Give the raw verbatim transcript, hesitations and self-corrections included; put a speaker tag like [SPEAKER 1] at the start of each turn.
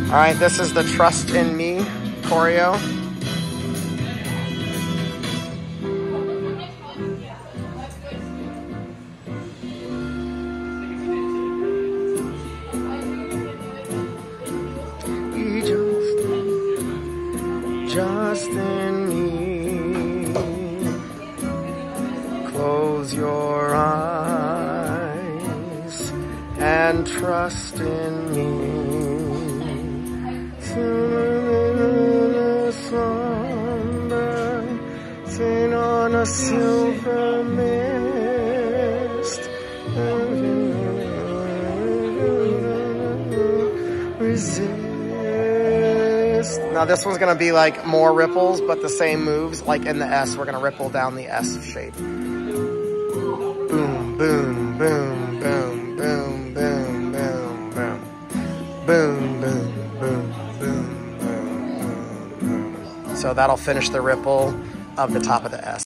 [SPEAKER 1] All right, this is the Trust in Me choreo. Be just, just in me. Close your eyes and trust in me. Sing on a silver mist. Resist. Now this one's gonna be like more ripples, but the same moves. Like in the S, we're gonna ripple down the S shape. Boom, boom, boom, boom, boom, boom, boom, boom, boom, boom, boom, boom. So that'll finish the ripple of the top of the S.